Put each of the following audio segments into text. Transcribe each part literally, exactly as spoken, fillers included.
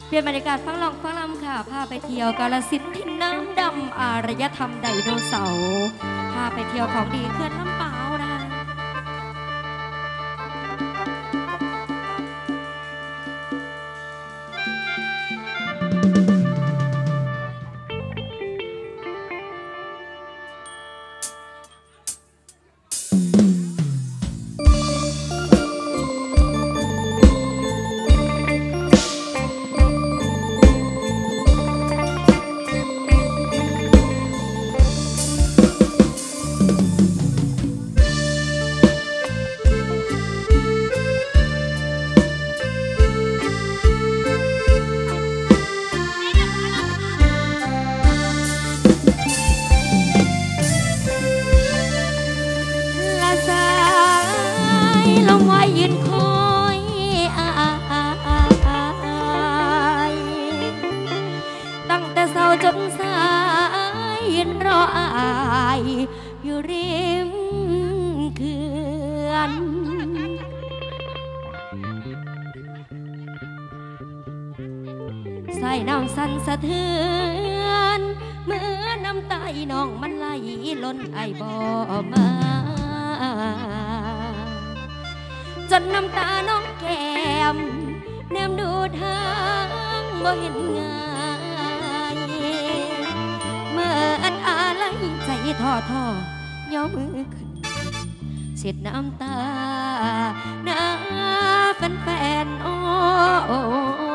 เปลี่ยนบรรยากาศฟังลองฟังลำค่ะพาไปเที่ยวกาฬสินธุ์ที่น้ำดำอารยธรรมไดโนเสาร์พาไปเที่ยวของดีเขื่อนลำปาวนะคะยืนคอยอายตั้งแต่เช้าจนสายยืนรออายอยู่ริมเขื่อนใส่น้ำสั่นสะเทือนเมื่อน้ำตาน้องมันไหลล้นไอบ่มาจนน้ำตาน้องแก้มแนมดูทางบ่เห็นง่ายเมื่ออันอะไรใจท้อท้อย่อมือขึ้นเช็ดน้ำตาหน้าแฟนๆโอ้โอ้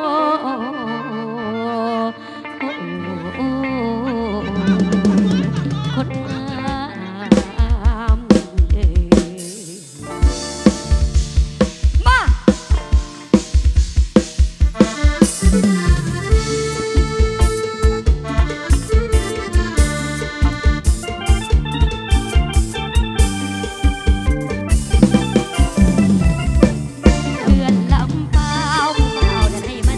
คนม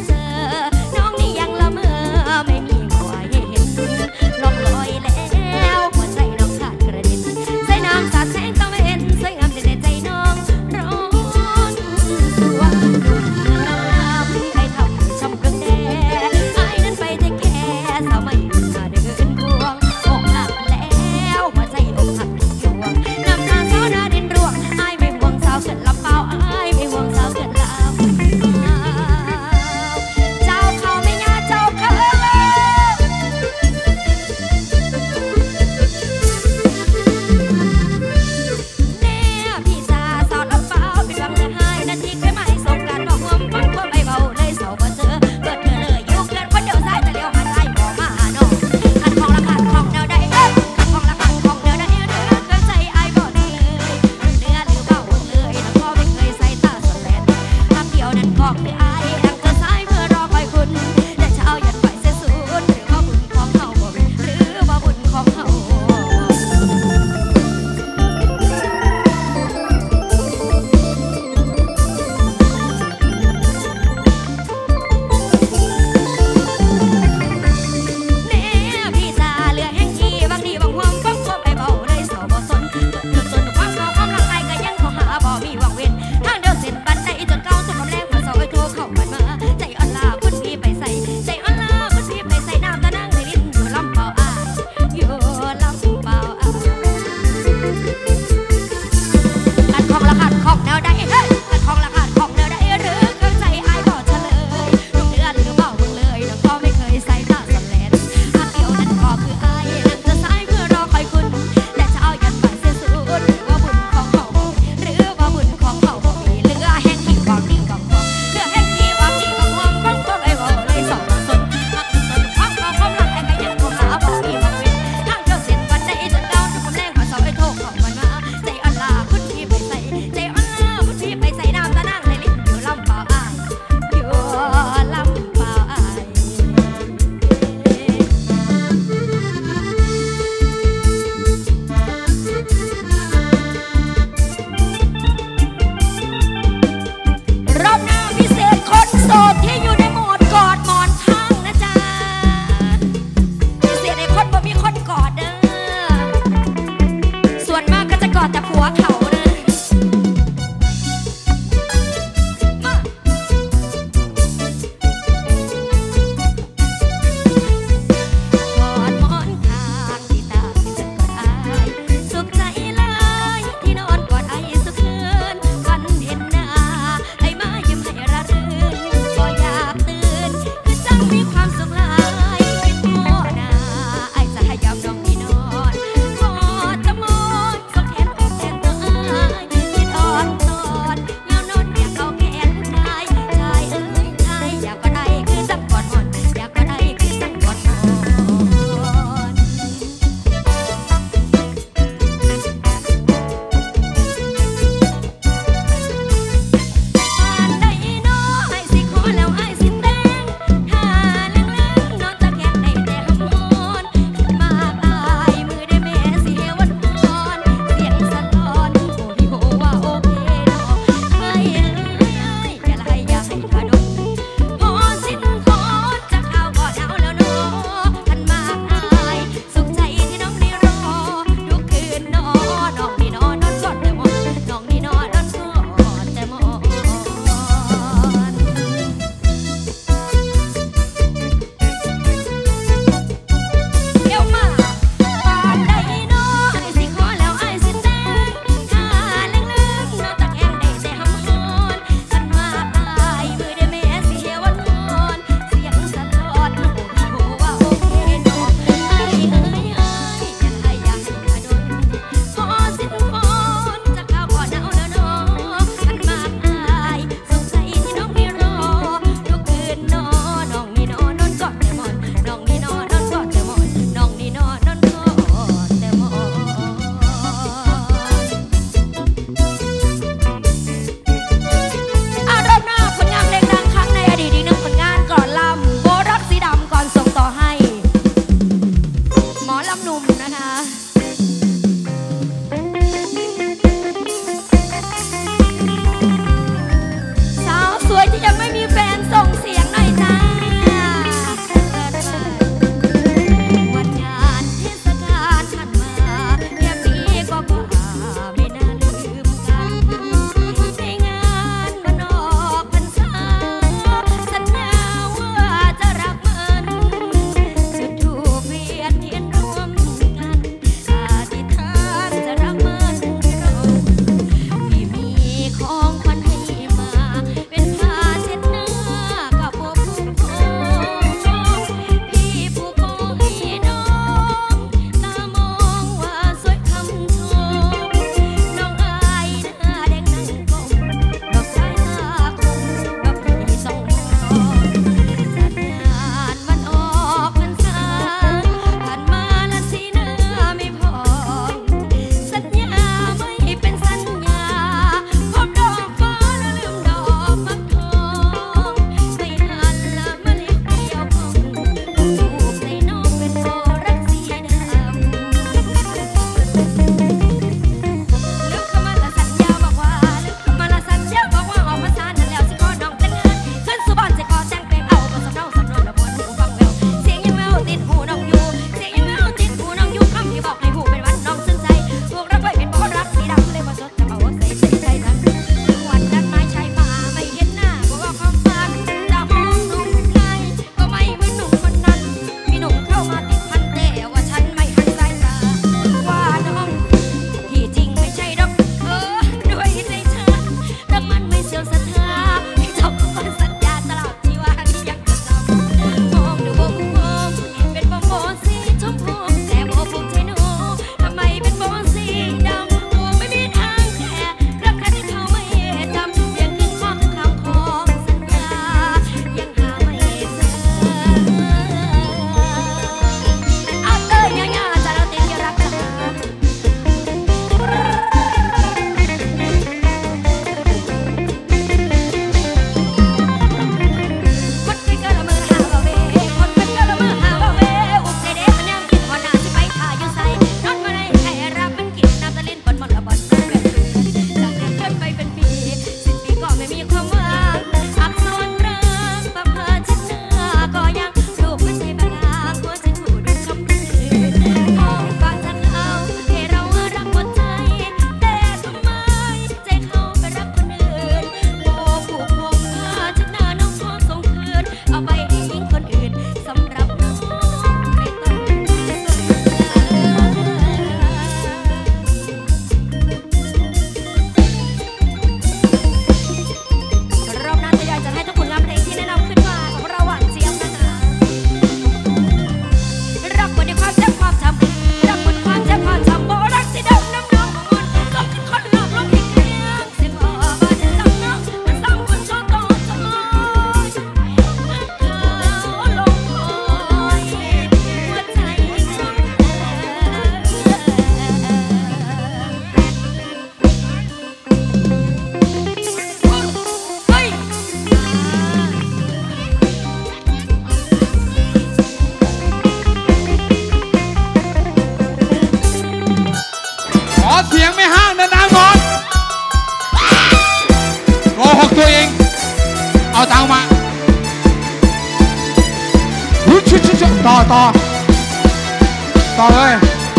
ชุดชุดชุดต่อต่อต่อเลย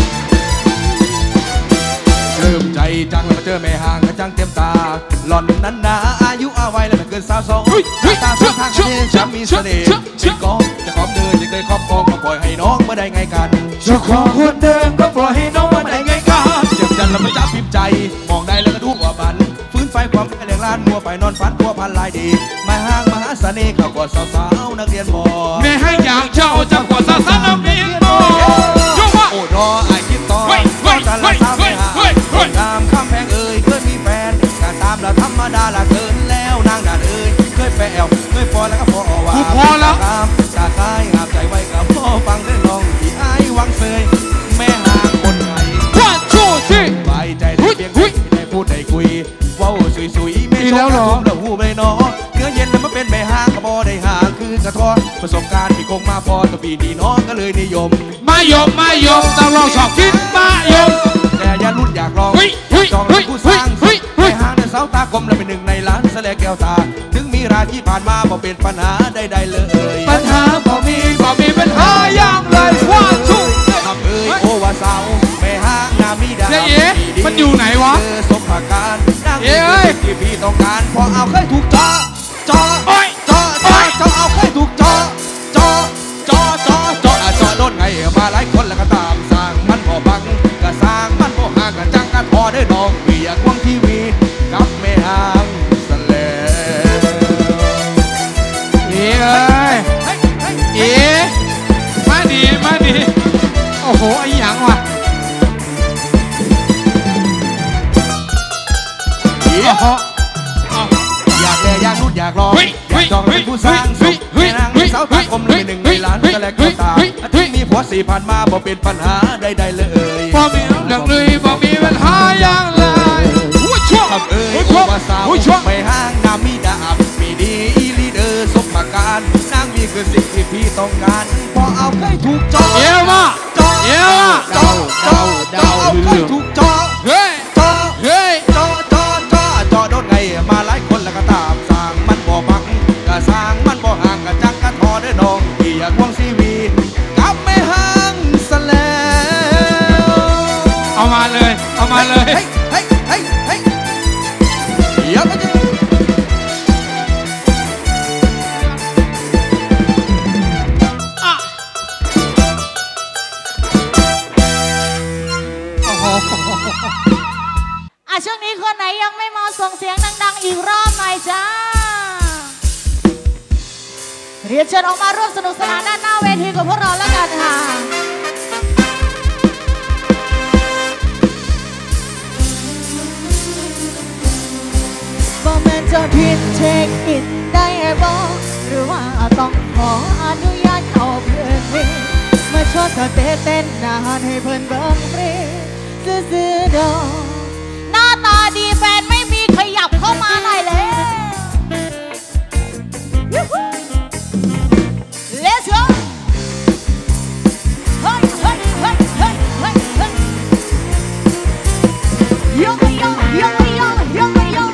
เริ่มใจจังแล้วมาเจอแม่ห่างกระจังเต็มตาหล่อนนั้นนาอายุอาวัยแล้วมันเกินสาวสองตาสองทางกันเนี่ยจะมีเสน่ห์ชิคก้องจะขอบเดินจะเคยครอบครองมาปล่อยให้น้องมาได้ไงกันเจ้าของคนเดิมก็ปล่อยให้น้องมาได้ไงกันเจ็บจันแล้วมันจับพิมพ์ใจมองได้แล้วก็ทุกว่าบันฟื้นไฟความแรงล้านมัวไปนอนฝันพัวพันลายดีมาห่างมหาเสน่ห์เขากว่าสาวๆนักเรียนมอแม่ให้อย่างเจ้าจับกว่าสาวๆนักเรียนมอโอ้รอไอ้คิดต่อจันละสาวไม่ห่างงามข้ามแพงเอ่ยเคยมีแฟนการตามละธรรมดาละเกินแล้วนางด่าเอ่ยเคยแปลวเคยพอแล้วก็พอว่าพอแล้วตามตาคายงามใจไว้กับพ่อฟังได้ลองที่ไอ้วังเสยแม่ห่างคนไทยวันชูชีไว้ใจได้เพียงได้พูดได้คุยว้าวสุยๆไม่ชอบแล้วแล้วหูเลยเนาะเนื้อเย็นแล้วมาเป็นแม่ห่างกระบอได้ห่างคือกระท้อประสบการณ์ที่คงมาพอตัวปีนี้น้องก็เลยนิยมมายมมายมต้องลองชอบกินมายมแต่อย่าลุ้นอยากลองจองผู้สร้างแม่ห่างในเสาตากลมและเป็นหนึ่งในล้านแสลแก้วตาถึงมีราที่ผ่านมาบ่เป็นปัญหาใดๆเลยปัญหาบ่มีบ่มีปัญหาอย่างไรว่าชุกทำเอ่ยโอว่าสาวแม่ห่างนามีดามันอยู่ไหนวะสมภาการนั่งที่พี่ต้องการพอเอาเคยถูกจอจอจอจอจอเอาเคยถูกจอจอจอจอจอจอโดนไงมาหลายคนแล้วก็ตามสร้างมันพอบังก็สร้างมันพอห่างกันจังกันพอได้น้องเปียกวังทีวีกับแม่ห่างสแลเอ๋เอ๋มาดีมาดีโอ้โหไอ้หยังวะอยากแลอยากรู้อยากลองอยากจองเป็นผู้สร้างสุขแม่นางสาวตากลมเลยหนึ่งในล้านก็แล้วก็ตามที่มีผัวสี่พันมาบ่เป็นปัญหาใดๆเลยบ่มีเรื่องเลยบ่มีปัญหาอย่างไรช่วงเอ้ยว่าสาวไม่ห่างน้ำมีดาบมีดีอีลีเดอร์สมประการนางมีคือสิ่งที่พี่ต้องการพอเอาเคยถูกจอเอวมาจอเอวมาจอจอจอเอาเคยถูกจอเฮ้ยจอเฮ้ยจอจอจอจอโดนไงมาหลายคนแล้วก็ตามสร้างมันบ่บังก็สร้างมันบ่ห่างก็จังกันพอได้น้องที่อยากควงซีวีกับไม่ห่างซะแล้วเอามาเลยเอามาเลยเฮ้ยเฮ้ยเฮ้ยเฮ้ยเดี๋ยวมันจะอ่ะช่วงนี้คนไหนยังไม่มาส่งเสียงดังๆอีกรอบหน่อยจ้าเรียนเชิญออกมาร่วมสนุกสนานด้านหน้าเวทีกับพวกเราแล้วกันค่ะบ่แม่นจะผิดเช็คอินได้บ่หรือว่าต้องขออนุญาตเอาเพื่อนวิ่งมาชดเต้เต้นนานให้เพื่อนเบิ่งฟรีซื้อๆดอกหน้าตาดีแฟนไม่มีขยับเข้ามาหน่อยเลย Let's go เฮ้ยเฮ้ยเฮ้ยเฮ้ยเฮ้ยเฮ้ยยกยกยกยกยกยก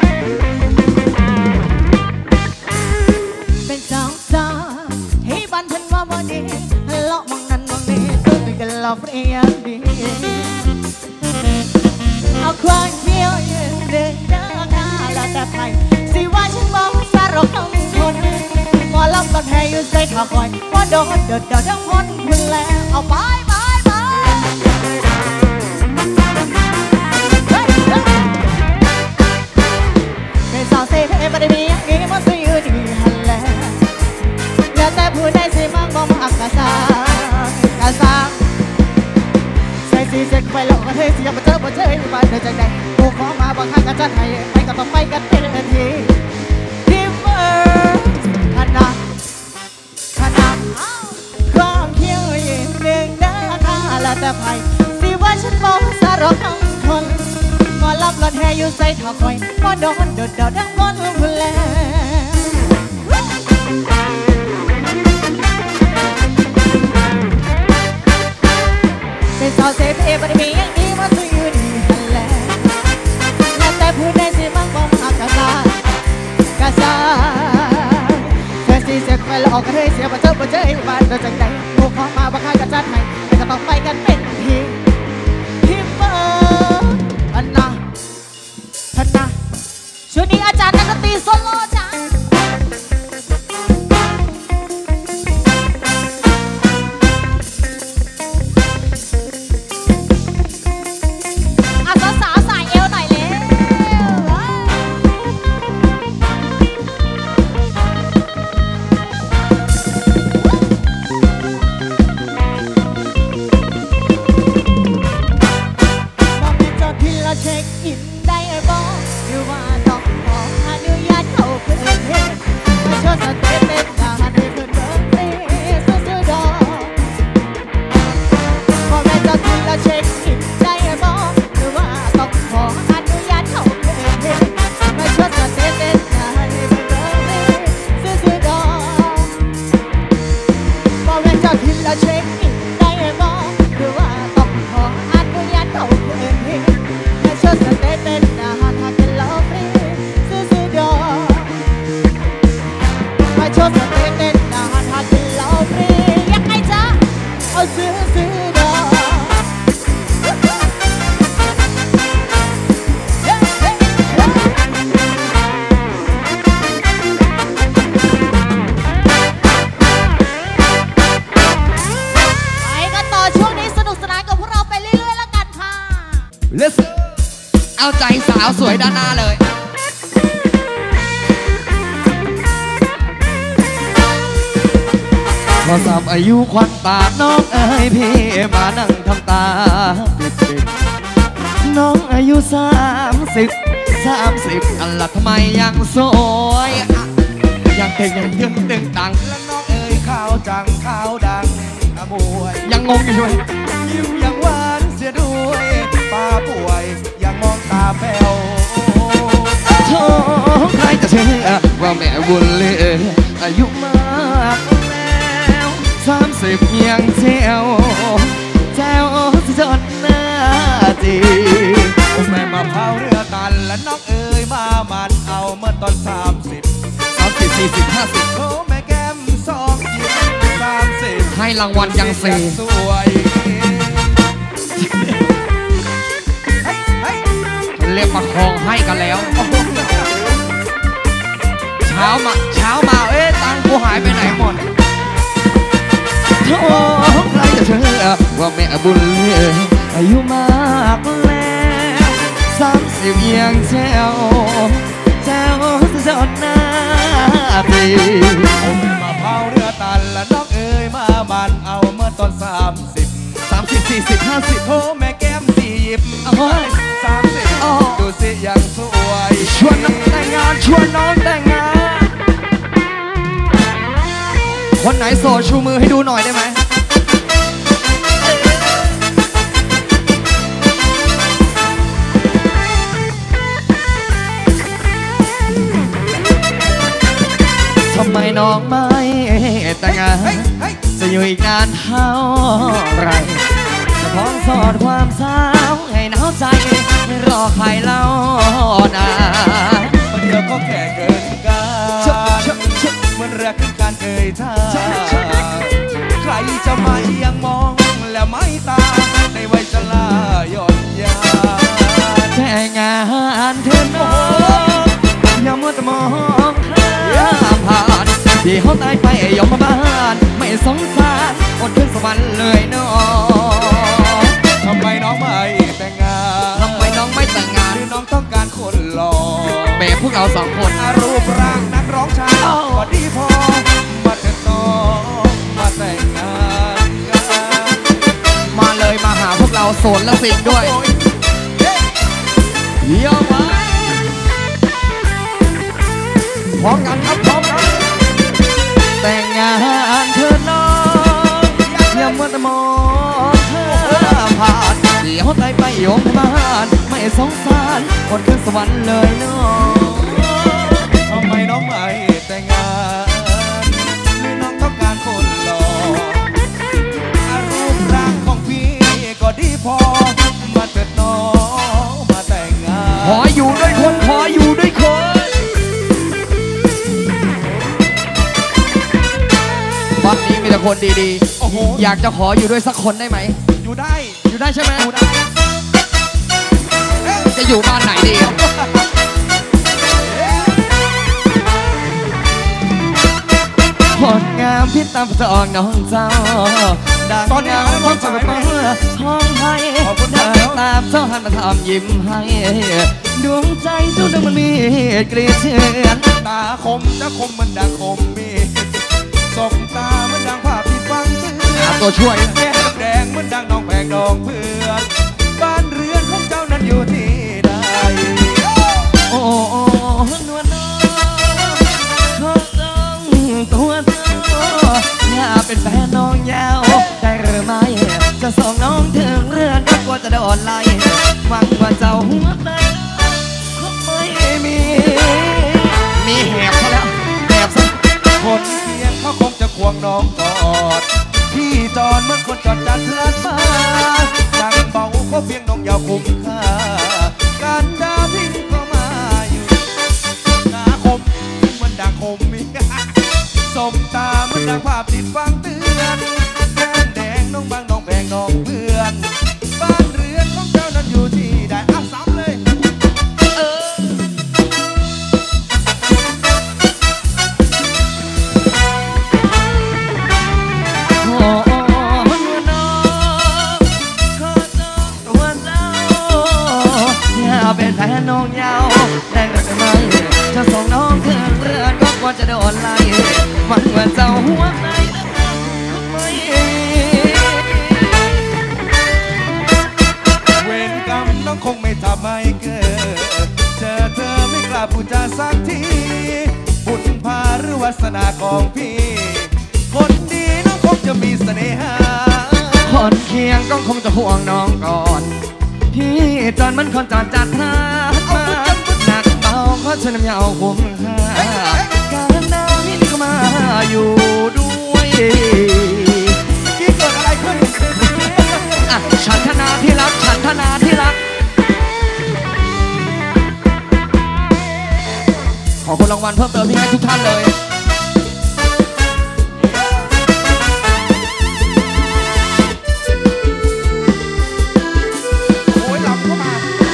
เป็นสาวสาวให้บ้านเพิ่นว่าบ่ดีเลาะมองนั้นมองนี้ตัวเป็นกันหลอกเรียนดีเอาความเที่ยวยืนเดินหน้าหน้าแล้วแต่ไทยสิว่าฉันบอกสารคำคนหมอลำก็แพ้อยู่ใส่ขาคอยว่าโดนเดือดเดือดทั้งหมดคุณแล้วเอาไปไปไปเป็นสาวเซ่เท่ไม่ได้มีอย่างนี้มันสิอยู่ดีฮันแล้วแล้วแต่ผู้ใดสิมั่งบ่มักกะซากะซาเสกไปหลอกกันเฮ้ยเสียมาเจอมาเจอในบ้านเธอใจใดกูขอมาบางครั้งก็จะให้ไปก็ต้องไปกันเป็นทีทีมเวิร์ขนาดขนาดความเที่ยวยืนหนึ่งหน้าตาละแต่ไพ่สิว่าฉันบอกสารคำคนงอลับรถแห่อยู่ใส่ถอดคอยพอโดนโดดเดาดังบนพุ่นแล้วเป็นสาวเซฟเอฟไม่มีอย่างนี้มาซื้ออยู่ดีฮันแหละแล้วแต่ผู้ใดสิมั่งบ่มากะซากะซาเธอสิเสกไปหลอกออกกันเลยเสียบ่เจอบ่เจอให้บ้านโดยจังใดกูขอมาบ่ค่ายกันจัดให้แต่ก็ต้องไปกันเป็นทีทีมเบิร์ดอันนะอันนะช่วงนี้อาจารย์นักดนตรีโซโล่จ้าเช็คอินได้บอกหรือว่าต้องขออนุญาตเข้าเพื่อนเทศมาชดสเตเต้นดาให้เพื่อนเดินเตะซื้อดอกพอแม่จะกินแล้วเช็คอินได้บอกหรือว่าต้องขออนุญาตเข้าเพื่อนเทศมาชดสเตเต้นดาให้เพื่อนเดินเตะซื้อดอกพอแม่จะกินแล้วเช็คอินได้บอกหรือว่าต้องขออนุญาตเข้าเพื่อนเทศชดสเตเต้นอาหารหากินเหล้าฟรีซื้อซื้อดอกมาชดสเตเต้นอาหารหากินเหล้าฟรียังไงจ๊ะเอาซื้อซื้อดอกไปกันต่อช่วงนี้สนุกสนานกับพวกเราไปเรื่อยๆแล้วกันค่ะ Let'sเอาใจสาวสวยด้านหน้าเลยพอสามอายุควันตาน้องเอ๋ยพี่มานั่งทำตาปิดปิดน้องอายุสามสิบสามสิบอันละทำไมยังสวยยังเก่งยังยึงตึงตังแล้วน้องเอ๋ยขาวจังขาวดังอมวยยังงงอยู่ด้วยยิ้มยังหวานเสียด้วยป้าป่วยยังมองตาแป๋วโธ่ใครจะเชื่อว่าแม่บุญเหลืออายุมากแล้วสามสิบยังแจ๋วแจ๋วจนหน้าจีแม่มาเผาเรือตันและน้องเอ๋ยมามันเอาเมื่อตอนสามสิบสามสิบสี่สิบห้าสิบโอ้แม่แก้มสองยิ้มสามสิบให้รางวัลยังเสีสวยเรียกมาคลองให้กันแล้วเช้ามาเช้ามาเอ๊ะตังกูหายไปไหนหมดโธ่ใครจะเชื่อว่าแม่บุญเหลืออายุมากแล้วสามสิบยังแจ๋วแจ๋วจนหน้าปีมาเผาเรือตันและน้องเอ๋ยมามันเอาเมื่อตอนสามสิบสามสิบสี่สิบห้าสิบโอ้แม่แก้มสี่หยิบสามสิบดูสิยังสวยชวนน้องแต่งงานชวนน้องแต่งงานคนไหนโสดชูมือให้ดูหน่อยได้ไหมทำไมน้องไม่แต่งงานจะอยู่อีกนานเท่าไรจะพ้องสอดความสาวให้หนาวใจไม่รอใครเล่านานเดี๋ยวก็แก่เกินการเหมือนรักคือการเอ่ยท่าใครจะมายังมองแล้วไม่ตาในวัยชราหย่อนยานแต่งานเธอน้องอย่ามัวแต่มองข้ามผ่านที่เขาตายไปยอมมาบ้านไม่สงสารอดขึ้นสวรรค์เลยน้องทำไมน้องไม่แต่งงานทำไมน้องไม่แต่งงานหรือน้องต้องการคนหล่อแบบพวกเราสองคนรูปร่างนักร้องชายก็ดีพอมาเถิดน้องมาแต่งงานมาเลยมาหาพวกเราโสดและสิงด้วยเยี่ยมมากพร้อมกันครับพร้อมกันแต่งงานเธอน้องอย่ามัวแต่มองข้ามผ่านเดี๋ยวตายไปยมบ้านไม่สงสารคนขึ้นสวรรค์เลยน้องทำไมน้องไม่แต่งงานหรือน้องต้องการคนหล่อรูปร่างของพี่ก็ดีพอมาเถิดน้องมาแต่งงานขออยู่ด้วยคนขออยู่ด้วยคนวัดนี้มีแต่คนดีโอ้โหๆอยากจะขออยู่ด้วยสักคนได้ไหมอยู่ได้อยู่ได้ใช่ไหมอยู่ได้เอ๊ะจะอยู่บ้านไหนดี คนงามพิษตามจองน้องเจ้าดังงามคนสวยเมื่อห้องให้เดินตามเจ้าหันมาทำยิ้มให้ดวงใจเจ้าดังมันมีเกลียดเชือนตาคมจะคมมันดังคมมีสบตามันดังภาพที่ฟังเตือนหาตัวช่วยแก้มแดงมันดังน้องแพงน้องเพื่อนบ้านเรือนของเจ้านั้นอยู่ที่ใดโอ้นวลน้องขอต้องตัวเจ้าอย่าเป็นแฟนน้องยาวได้หรือไม่จะส่งน้องถึงเรือนก็กลัวจะโดนไล่หวังว่าเจ้าหัวใจคงไม่มีมีแหบซะแล้วแหบซะคนเคียงเขาคงจะควงน้องกอดพี่จอนเหมือนคนจอดจัดพลัดมาดังเบาก็เพียงน้องยาวคุ้มค่าการดาพิงก็มาอยู่ตาคมมันดังคมมีสมตามันดังภาพติดฟังเตือนแก้มแดงน้องบางน้องแพงน้องเพื่อนบ้านเรือนของเจ้านั้นอยู่ที่ใดอ่ะซ้ำเลยเออโอ้น้องขอต้องตัวเจ้าอย่าเป็นแฟนน้องยาวได้หรือไม่จะส่งน้องถึงเรือนก็กลัวจะโดนไล่หวังว่าเจ้าหัวใจไม่เวรกรรมน้องคงไม่ทำให้เกิดเจอเธอไม่กล้าพูดจาสักทีบุญพาหรือวาสนาของพี่ คนดีน้องคงจะมีเสน่หาคนเคียงก็คงจะห่วงน้องก่อนพี่จอนมันคนจอดจัดพลาดมาหนักเบาก็ชนำยาวคุ้มค่าการน้ำนี่ก็มาอยู่ด้วยกี้เกิดอะไรขึ้นอ่ะฉันธนาที่รักฉันธนาที่รักขอคนรางวัลเพิ่มเติมที่ให้ทุกท่านเลยโอ้ยหลับเข้ามา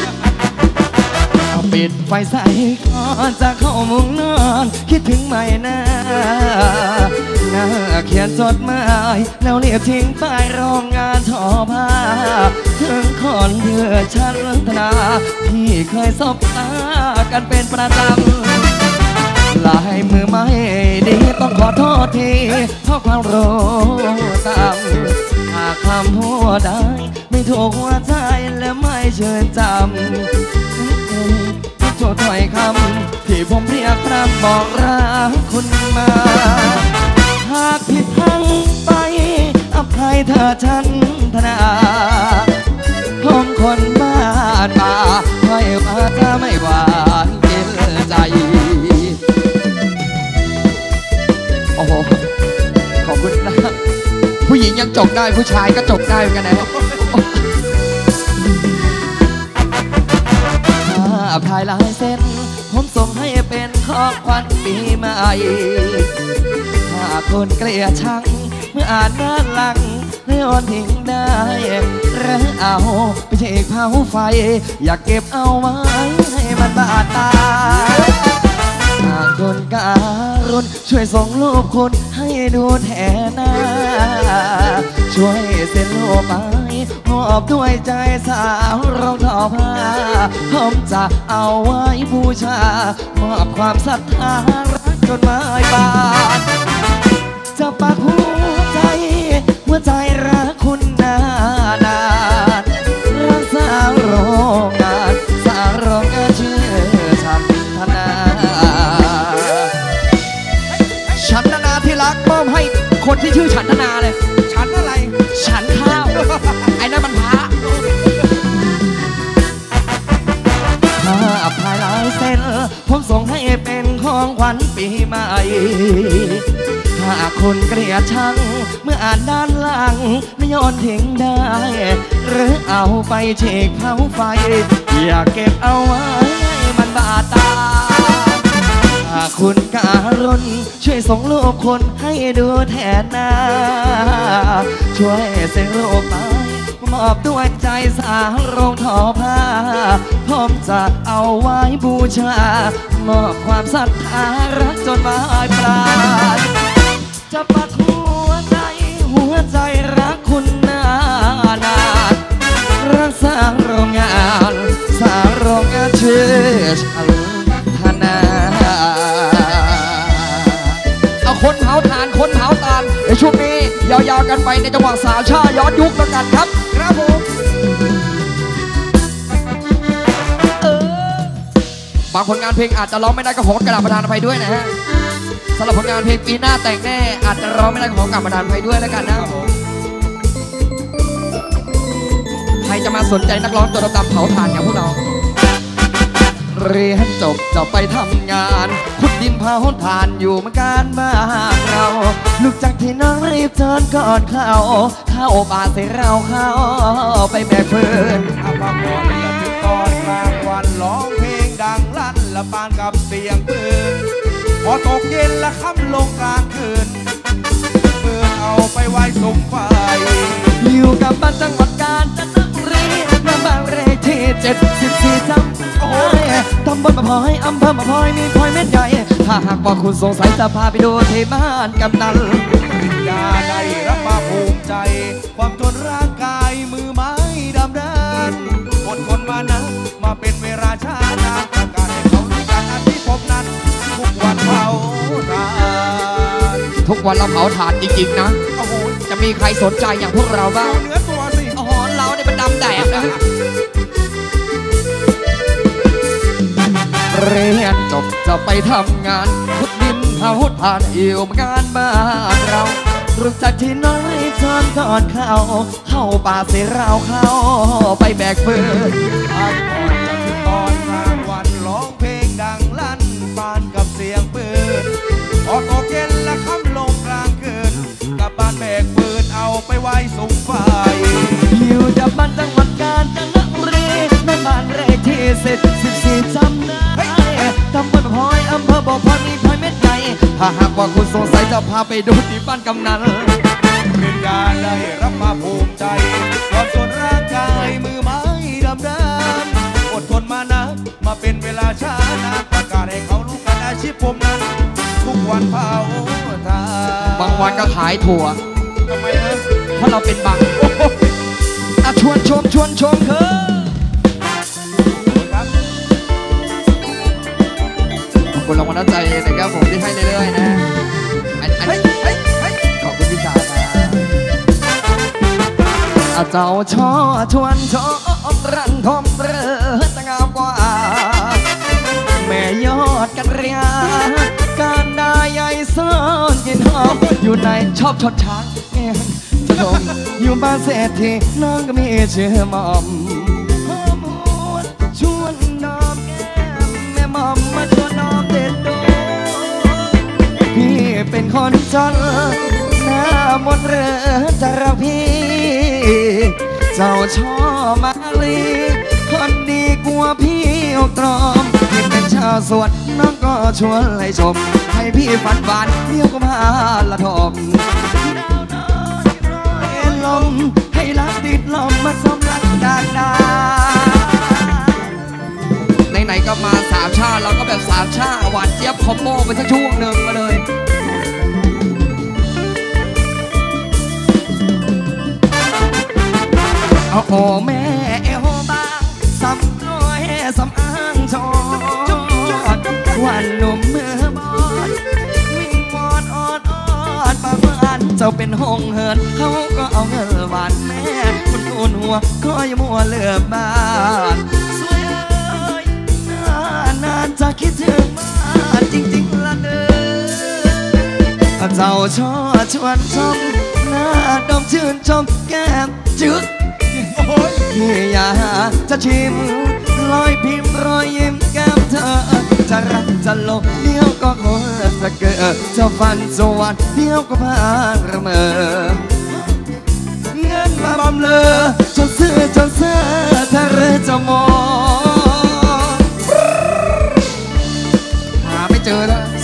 ปิดไฟใส่ก่อนจะเข้ามุ้งนอนคิดถึงไม่น่าหน้าเขียนจดหมายแล้วเรียบทิ้งป้ายโรงงานทอผ้าถึงคนเพื่อฉันรัตนาที่เคยสบตากันเป็นประจำลายมือไม่ดีต้องขอโทษทีเพราะความรู้ต่ำหากคำพูดใดไม่ถูกหัวใจและไม่เชื่อจำโทษถ้อยคำที่ผมเรียกพร่ำบอกรักคุณมาหากผิดพลั้งไปอภัยเธอฉันธนาผมคนบ้านป่าค่อยมาจะไม่หวานกินใจโอ้โหขอบคุณนะผู้หญิงยังจบได้ผู้ชายก็จบได้เหมือนกันนะภายลายเส้นผมส่งให้เป็นของขวัญปีใหม่ถ้าคนเกลียดชังเมื่ออ่านด้านหลังไม่อ่อนทิ้งได้หรือเอาไปเฉกเผาไฟอยากเก็บเอาไว้ให้มันบาดตาถ้าคนการุณช่วยส่งรูปคุณให้ดูแทนหน้าช่วยเซ็นรูปไปมอบด้วยใจสาวเราทอผ้าผมจะเอาไว้บูชามอบความศรัทธารักจนไม้บานจะปักหัวใจหัวใจรักคุณนานานรักสาวโรงงานสาวโรงงานชื่อฉันธนาฉันธนาที่รักมอบให้คนที่ชื่อฉันธนาเลยฉันอะไรฉันข้าวไอ้นั่นมันพระถ้าภายลายเส้นผมส่งให้เป็นของขวัญปีใหม่ถ้าคนเกลียดชังเมื่ออ่านด้านหลังไม่โยนทิ้งได้หรือเอาไปเฉกเผาไฟอยากเก็บเอาไว้ให้มันบาดตาถ้าคุณการุณช่วยส่งลูกคนให้ดูแทนหน้าช่วยเซ็นรูปมามอบด้วยใจสาวโรงทอผ้าพร้อมจะเอาไว้บูชามอบความศรัทธารักจนมาปลายจะปักหัวใจหัวใจรักคุณนานานรักสร้างโรงงานสร้างโรงงานเชื่อฉันธนาเอาคนเผาถ่านคนเผาตาลในช่วงนี้ยาวๆกันไปในจังหวะสาวชาย้อนยุคแล้วกันครับครับผมบางผลงานเพลงอาจจะร้องไม่ได้ก็ขอกราบประทานอภัยด้วยนะฮะสำหรับผลงานเพลงปีหน้าแต่งแน่อาจจะร้องไม่ได้ก็ขอกราบประทานอภัยด้วยแล้วกันนะครับผมใครจะมาสนใจนักร้องตัวดำๆเผาถ่านอย่างพวกเราเรียนจบจะไปทำงานขุดดินเผาถ่านอยู่เหมือนกันบ้านเราลุกจากที่นั่งรีบเดินก่อนเข้าเข้าป่าเสียเราเข้าไปแบกฟืนอาภาพรและถึงตอนกลางวันร้องเพลงดังลั่นละปานกับเสียงปืนพอตกเย็นละค่ำลงกลางคืนเพื่อเอาไปไว้สุมไฟอยู่กับบ้านจังหวัดกาญจนบุรีมาบางเลขที่เจ็ดสิบสี่จำโอ้ยตำบลมะพร้อยอำเภอมะพร้อยมีพลอยเม็ดใหญ่ถ้าหากว่าคุณสงสัยจะพาไปดูที่บ้านกำนันปริญญาได้รับมาภูมิใจความทนร่างกายมือไม้ดำเดินอดทนมานะมาเป็นเวลาช้านานประกาศให้เขารู้กันอาชีพผมนั้นทุกวันเผาถ่านทุกวันเราเผาถ่านจริงๆนะโอ้โหจะมีใครสนใจอย่างพวกเราบ้างเนื้อตัวสิโอ้โหเราเนี่ยเป็นดำแดดนะเรียนจบจะไปทำงานขุดดินเผาถ่านอิ่วงานบ้านเรารู้จักที่น้อยจนก่อนเข้าเข้าป่าเสียเราเข้าไปแบกฟืนพักผ่อนจะถึงตอนกลางวันร้องเพลงดังลั่นปานกับเสียงปืนพอตกเย็นและค่ำลงกลางคืนกลับบ้านแบกปืนเอาไปไว้สุมไฟอยู่จากบ้านจังหวัดกาญจนบุรีแม่บ้านเลขที่สิบสี่จำได้ตำบลพลอยอำเภอบ่อพลอยมีพลอยเม็ดใหญ่ถ้าหากว่าคุณสงสัยจะพาไปดูที่บ้านกำนันปริญญาได้รับมาภูมิใจความทนร่างกายมือไม้ดำเดินอดทนมานะมาเป็นเวลาช้านานประกาศให้เขารู้กันอาชีพผมนั้นทุกวันเผาถ่านบางวันก็ขายถั่วทำไมฮะเพราะเราเป็นบังอะชวนชมชวนชมเถอะขอบคุณรางวัลน้ำใจนะครับผมที่ให้เรื่อยๆนะขอบคุณพี่ชายนะเจ้าช่อชวนชมรันทมเรือตะงามกว่าแม่ยอดกันเรียการได้ใหญ่ซ่อนยินหอมอยู่ในชอบชดช้างเงี้ยจะดมอยู่บ้านเศรษฐีน้องก็มีชื่อหม่อมพ่อมวนชวนน้องแก้มแม่หม่อมมาชวนน้องเด็ดโดพี่เป็นคนจนหน้ามนเรือจระพี่เจ้าช่อมาลีคนดีกว่าพี่ตรอมพี่เป็นชาวสวนน้องก็ชวนให้ชมให้พี่ฝันหวานเดี๋ยวก็มาละทมดาวน้อยร้อยลมให้รักติดลมมาสมรักดากดาไหนๆก็มาสามชาติเราก็แบบสามชาหวานเจี๊ยบคอมโบไปสักช่วงหนึ่งมาเลยโอ้แม่เอวบางสำน้อยสำอางชอดวันหนุ่มเมื่อบอนวิ่งวอนออดออดปากหวานเจ้าเป็นหงเหินเขาก็เอาเงินหวานแม่คุณนูนหัวก็ยังมัวเลือบบ้านสวยเอ้ยนานๆจะคิดถึงบ้านจริงๆละเด้อเจ้าชอชวนชมหน้าดมชื่นชมแก้มจึ๊กพี่อยากจะชิมรอยพิมพ์รอยยิ้มแก้มเธอจะรักจะหลงเดี๋ยวก็คงจะเกิดจะฝันจะหวานเดี๋ยวก็พาระเมอเงินมาบำเลอจนเสื้อจนเสื้อถ้าเรือจะมองหาไม่เจอแล้ว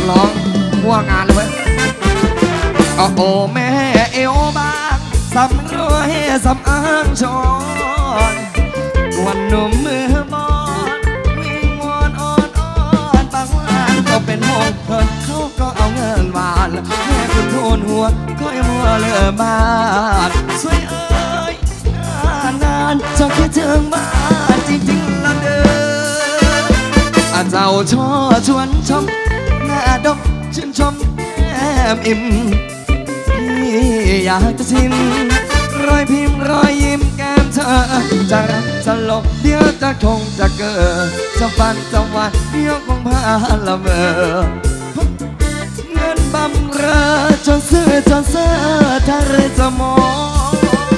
ร้องว่างานเลยเว้ยโอ้โอ้แม่เอวบางสำรวยสำอางชอนวันหนุ่มมือบอลวิงวอนอ่อนอ่อนบางลานก็เป็นห้องเธอเขาก็เอาเงินวานแม่คุณโทนหัวก็ยังมัวเลือบ้านสวยเอ้ยนานๆจะคิดถึงบ้านจริงๆละเด้อเจ้าช่อชวนชมหน้าดกชื่นชมแก้มอิ่มอยากจะชิมรอยพิมพ์รอยยิ้มแก้มเธอจะรักจะหลบเดี๋ยวจะคงจะเกิดจะฝันจะหวานเดี๋ยวคงพาละเมอเงินบำเรอจนซื้อจนเสื้อถ้าเรือจะมอง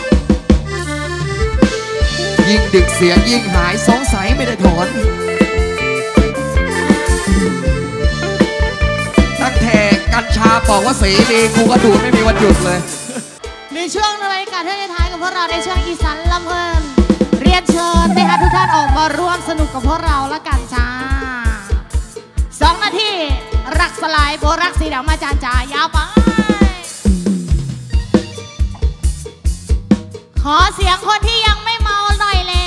ยิ่งดึกเสียงยิ่งหายสงสัยไม่ได้ถอนตั้งแต่กัญชาบอกว่าเสรีกูก็ดูดไม่มีวันหยุดเลยในช่วงรายการที่ท้ายกับพวกเราในช่วงอีสานลำเพลินเรียนเชิญนะคะทุกท่านออกมาร่วมสนุกกับพวกเราและกันจ้าสองนาทีรักสลายโบรักสีดำมาจานจ่ายาวไปขอเสียงคนที่ยังไม่เมาหน่อยเลย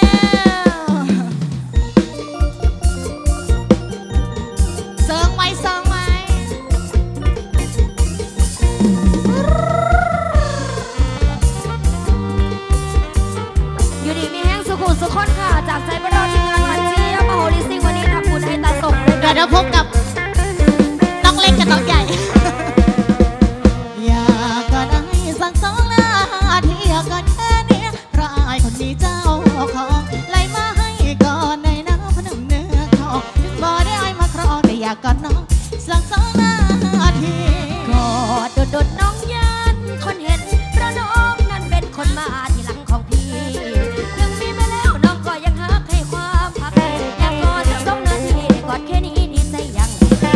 เซิงไหมเซิงไหมอยู่ดีมีแห้งสุขุมสุขคนค่ะจากใจประดอทีมงานวันเชียร์มาโฮลิซิ่งวันนี้ทำบุญให้ตาส่งเดี๋ยวเราพบกับน้องเล็กกับน้องใหญ่อยากก็ได้สักสองนาทีก็แค่นี้เพราะอายคนนี้เจ้าของไล่มาให้ก่อนในน้ำพนมเนื้อทองถึงบ่ได้อ้อยมาครองแต่อยากกอดน้องสักสองนาทีกอดโดดน้องยันคนเห็นเพราะน้องนั้นเป็นคนมาทีหลังของพี่ถึงมีมาแล้วน้องก็ยังหักให้ความพักอยากกอดสักสองนาทีกอดแค่นี้ดีใจยัง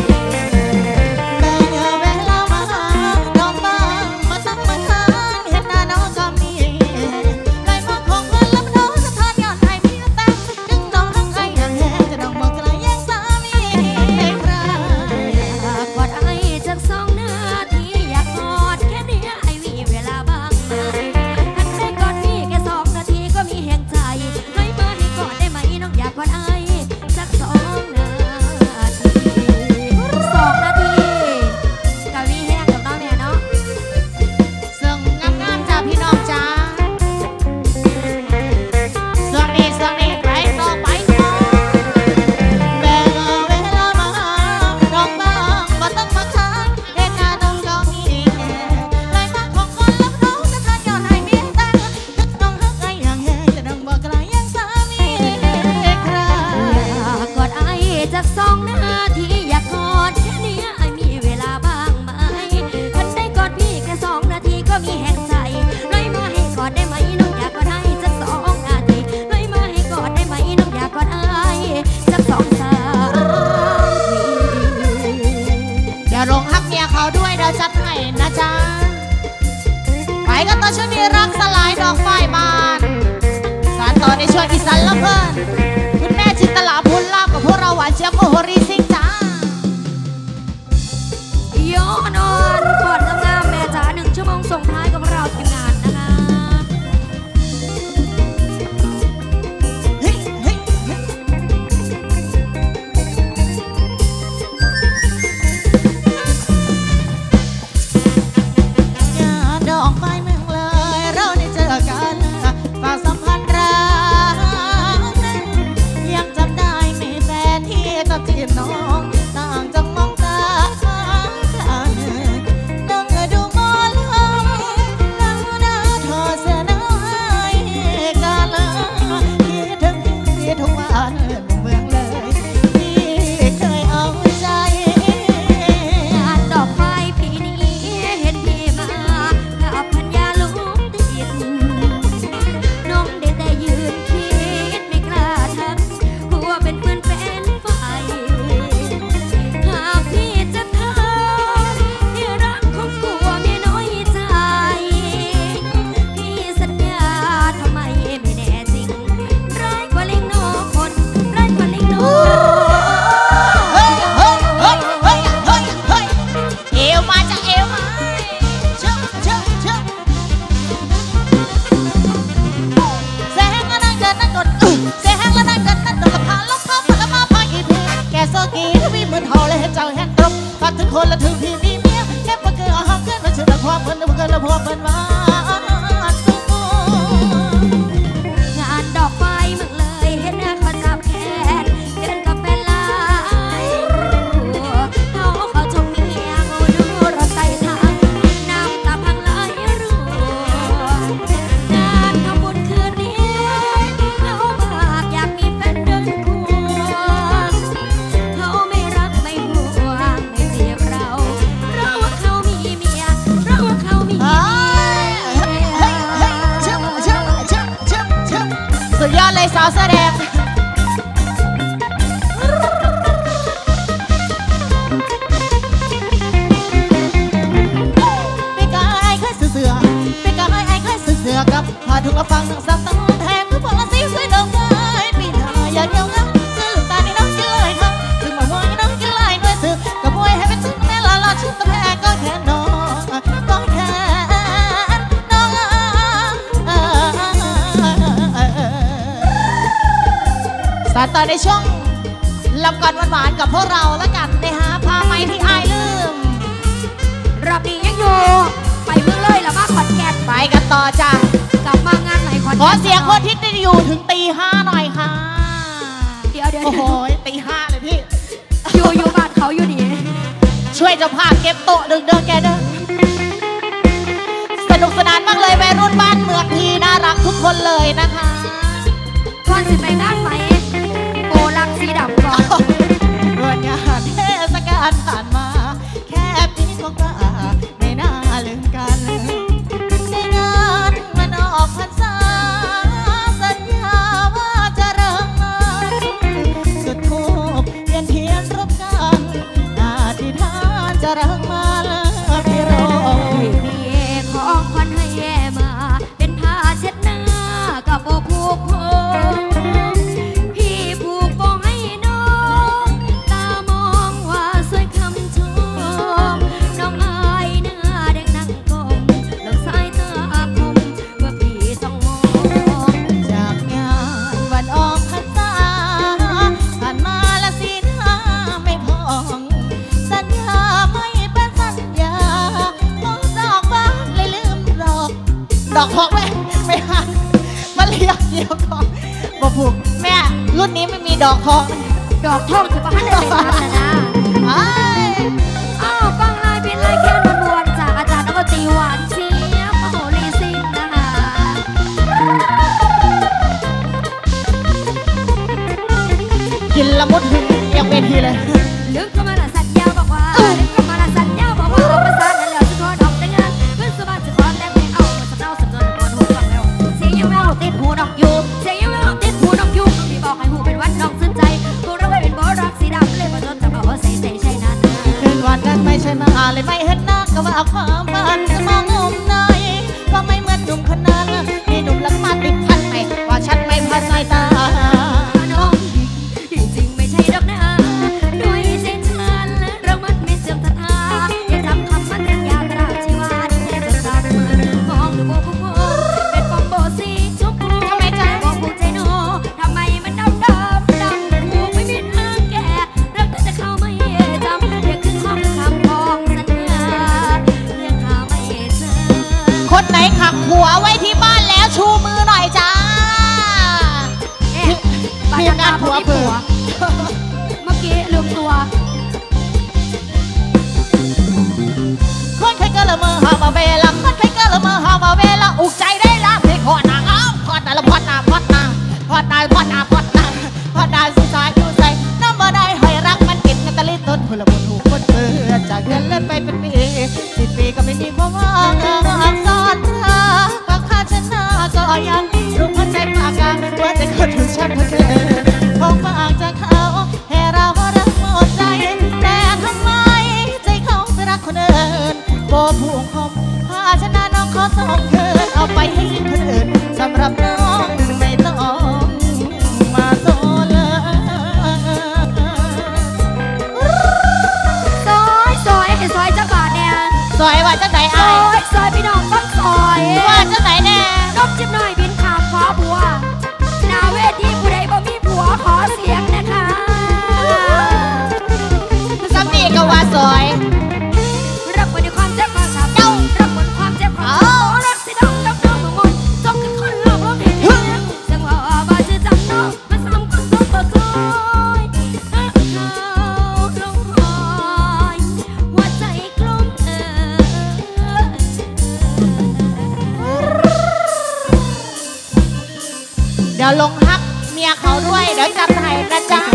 เวลามาน้องบ้างมาตั้งมาทานเห็นหน้าน้องก็มีได้มาของเงินแล้วน้องจะทานยอดให้พี่ตั้งจึงน้องทั้งไอ้ทั้งแห่จะน้องบอกอะไรยังสามีใครอยากกอดไอ้สักสองนาทีอยากกอดแค่นี้ไอ้มีเวลาบ้างไหมทันได้กอดพี่แค่สองนาทีก็มีแห่งใจไม่มาให้กอดได้ไหมน้องอยากกอดไอ้สักสองนาทีสองนาทีกะวีแห้งกับน้องเนี่ยเนาะเสื่องงามๆจ้าพี่น้องจ้าเสื่องนี้เสื่องนี้ไปต่อไปต่อแบ่งเวลามาน้องบ้างมาตั้งมาทานเห็นหน้าน้องก็มีไล่มาของคนแล้วน้องจะทานยอดให้มีตั้งถึงน้องหักไอ้ยังแห่จะน้องบอกอะไรยังสามีใครอยากกอดไอ้สักสองนาทีอยากกอดแค่นี้ไอ้มีเวลาบ้างไหมทันได้กอดพี่แค่สองนาทีก็มีแห่งใจเลยมาให้กอดได้ไหมน้องอยากกอดไอ้สักสองนาทีเลยมาให้กอดได้ไหมน้องอยากกอดไอ้สักสองสามทีอย่าลงฮักเมียเขาด้วยเดี๋ยวจัดให้นะจ๊ะไปกันต่อช่วงนี้รักสลายดอกไฟบานสารต่อในช่วงอีสานลำเพลินคุณแม่จินตลาพูนลาบกับพวกเราหวานเจี๊ยบโอโหรีซิงจ้าย้อนอนกอดงามๆแม่จ๋าหนึ่งชั่วโมงส่งท้ายกับเราทีมงานนะคะเฮ้ยเฮ้ยอย่าดอกไฟเมืองเลยเราได้เจอกันฝากสัมพันธ์รักนั้นยังจำได้มีแฟนที่จะจีบน้องต่างจังมองตากันนั่งดูหมอลำนั่งหน้าทอเสื้อหนาวให้กันคิดถึงที่ทุกวันเมืองเลยที่เคยเอาใจงานดอกไฟปีนี้เห็นพี่มากับพัญญาลูกติดน้องได้แต่ยืนคิดไม่กล้าทักกลัวเป็นเพื่อนเป็นไฟกถึงคนละถึงพี่มีเมียแค่ปากเกลือห้องเกินมาชุดละความเพิ่นละเกินละพวกเพิ่นว่างานดอกไฟมึงเลยเห็นหน้าเขาจับแขนเดินกับเป็นลายเขาเขาชมเมียงูดูรถไต่ทางน้ำตาพังไหลรัวงานทำบุญคืนนี้เขาบากอยากมีแฟนเดินควงเขาไม่รักไม่ห่วงไม่เสียเราเพราะว่าเขามีเมียเพราะว่าเขามีสุดยอดเลยสาวแสดงไปกายค่อยเสือไปกายไอ้ค่อยเสือกับพาทุกมาฟังทั้งสับตั้งแทนก็บอกสิสวยดอกไม้ปีหน้าอย่าเดียวนะซื้อตานี่น้องกินเลยค่ะถึงมามวยน้องกินไล่ด้วยซื้อกับมวยให้เป็นซึ้งแม่ละละชุดตะแพงก็แค่น้องก็แค่น้องสารต่อในช่วงลำกันหวานๆกับพวกเราแล้วกันนะฮะพาไม่ที่อายลืมรอบนี้ยังอยู่ไปเมืองเลยแล้วมาขอนแก่นไปกันต่อจ้ะกลับมางานไหนขอนแก่นขอเสียงคนที่ได้อยู่ถึงตีห้าหน่อยค่ะเดี๋ยวเดี๋ยวโอ้โหตีห้าเลยพี่อยู่อยู่บ้านเขาอยู่นี่ช่วยเจ้าภาพเก็บโต๊ะดึงเดินแกเดินสนุกสนานมากเลยวัยรุ่นบ้านเมืองทีน่ารักทุกคนเลยนะคะก่อนสิไปงานไหมโกลักสีดำก่อนเมื่องานเทศกาลผ่านมาแค่ปีก็กล้าไม่น่าลืมกันในงานมันออกพรรษาสัญญาว่าจะเริ่มงานจุดธูปเทียนเทียนรบกันอธิษฐานจะเริ่มมาแล้วพี่รอมีของขวัญให้แย่มาเป็นผ้าเช็ดหน้ากับโบผูกผมพี่ผูกโบให้น้องตามองว่าสวยคำชมน้องอายหน้าเด็กนั่งกลมหลบสายตาคมเมื่อพี่ต้องมองจากงานวันออกพรรษาผ่านมาและสีหน้าไม่พองสัญญาไม่เป็นสัญญามองดอกบ้านเลยลืมดอกดอกของแม่ไม่หันมาเรียกเกี่ยวของบ่ผูกแม่รุ่นนี้ไม่มีดอกทองดอกทองถือว่าให้ได้เป็นพันนะนะไอ้อ้าวฟังลายเป็นลายแค่นวลๆจากอาจารย์นกตีหวานเชียบโมลีซิงนะคะกินละมุดถึงเอียงเวทีเลยลึกเข้ามาละสัญญาบอกว่าลึกเข้ามาละสัญญาบอกว่าเอาประสานกันแล้วจะขอดอกแต่งงานเพื่อนสบายจะขอแต่งไม่เอาสำเนาสำนวนก่อนหูฟังแล้วเสียงยังไม่เอาติดหูดอกอยู่เสียงยังไม่เอาติดหูดอกอยู่พี่บอกให้หูเป็นวันดอกสนใจพวกเราไม่เป็นบอรักสีดำเลยมาจนจะบอกว่าใส่ใส่ใช่นั้นคืนวันนั้นไม่ใช่มาเลยไม่เห็นหน้าก็ว่าความฝันจะมองมุมไหนก็ไม่เหมือนหนุ่มคนนั้นมีหนุ่มหลังมาติดพันไหมว่าฉันไม่พอสายตาน้องจริงๆไม่ใช่ดอกนะด้วยเส้นฉันเรามันไม่เสื่อมศรัทธาอย่าทำคำมันสัญญาตราบชีวาที่จะตามมือมองดูโบกุโบเป็นฟองโบสีชมพูทำไมใจบอกผูกใจโนทำไมมันดำดำดำผูกไม่มีทางแก่รักแต่จะเข้าไม่จำเรียกขึ้นห้องคำของสัญญาเรียกหาไม่เจอคนไหนขักหัวไว้ที่บ้านแล้วชูมือหน่อยจ้าเอ๊ะทีมงานผัวเผื่อเมื่อกี้ลืมตัวคนใครก็ละเมอหามาเวลาคนใครก็ละเมอหามาเวลาอุกใจได้ละเพลงขอหนังอ้าวพอดนาละพอดนาพอดนาพอดนาพอดนาพอดนาพอดนาสุสายอยู่ใส่น้ำมาได้ให้รักมันกินกันตะลิต้นคนละบุญหูคนเบื่อจากเดือนเล่นไปเป็นปีสิบปีก็ไม่มีความว่างอักษรเธอก็ขาดชนะก็ยังรู้หัวใจปากกลางหัวใจคนถึงฉันเธอของฝากจากเขาให้เรารักหมดใจแต่ทำไมใจเขาไปรักคนอื่นโบผูกคมภาชนะน้องขอส่งคืนเอาไปให้คนอื่นสำหรับน้องไม่ต้องดี๋ยวลงฮักเมียเขาด้วยเดี๋ยวจัดให้นะจ๊ะ